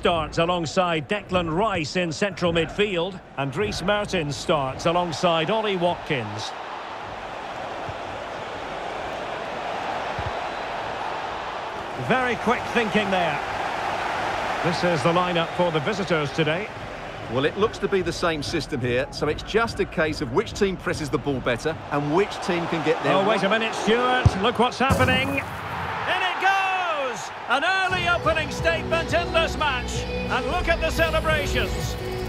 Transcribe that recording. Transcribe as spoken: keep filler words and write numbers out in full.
starts alongside Declan Rice in central midfield. And Mertens starts alongside Ollie Watkins. Very quick thinking there. This is the lineup for the visitors today. Well, it looks to be the same system here, so it's just a case of which team presses the ball better and which team can get there. Oh, wait a minute, Stuart. Look what's happening. In it goes! An early opening statement in this match. And look at the celebrations.